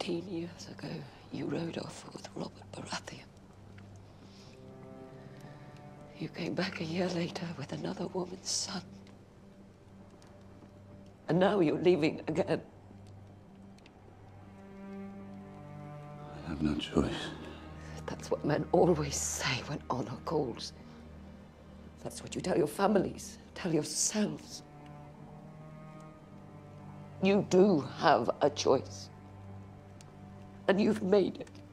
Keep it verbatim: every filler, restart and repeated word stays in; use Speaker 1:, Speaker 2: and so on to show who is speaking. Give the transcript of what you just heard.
Speaker 1: Fifteen years ago, you rode off with Robert Baratheon. You came back a year later with another woman's son. And now you're leaving again.
Speaker 2: I have no choice.
Speaker 1: That's what men always say when honor calls. That's what you tell your families, tell yourselves. You do have a choice. And you've made it.